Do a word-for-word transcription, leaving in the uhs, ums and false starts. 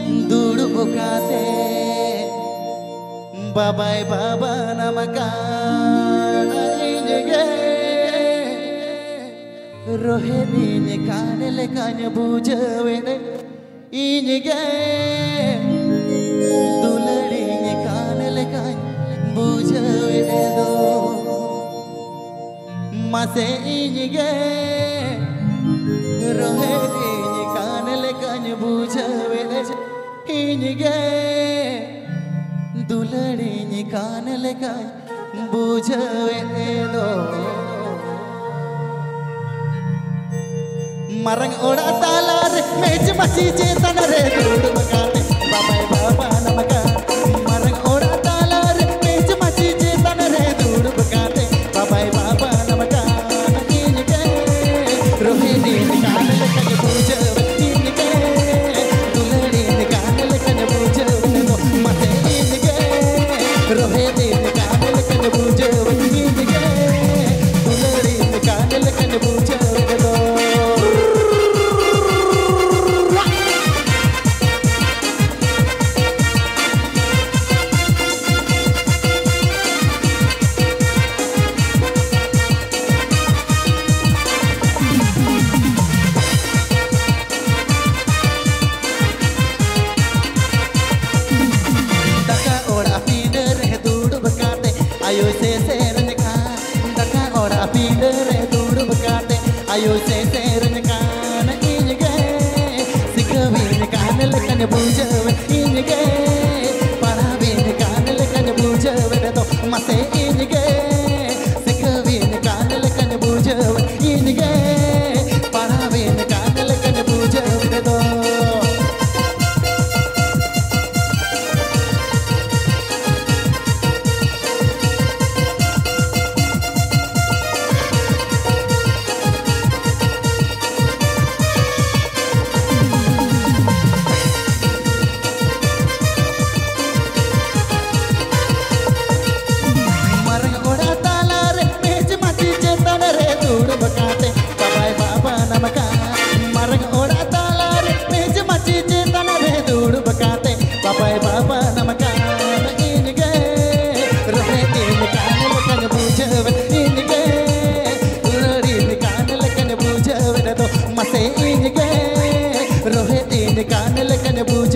Dulu bukate Babai baba namakan Injege Roheni nyekane lekanya bujawene Injege Dulari nyekane lekanya bujawene do Mase injege Roheni nyekane lekanya bujawene Injege Dulari nyekane lekanya bujawene do Marang ora talar mej machi chetan re dud makane babai baba namakan Marang ora talar mej machi chetan re dud makane babai baba namakan inke rohini nikane lekane bujav inke dulari nikane lekane bujav no mate inke rohini nikane lekane bujav inke dulari nikane lekane bujav no Ayo se sernya daka ora pindere dur bakate ayo se sernya na inge sikavin kan lekan bujav inge paravin kan lekan bujav to mase inge sikavin kan lekan bujav inge paravin kan lekan bujav to bakate babai baba namakan marang ora talar mej machi chetan re dud bakate babai baba namakan inge roheni nikane lekan bujav inge dulari nikane lekan bujav to mase inge roheni nikane lekan bujav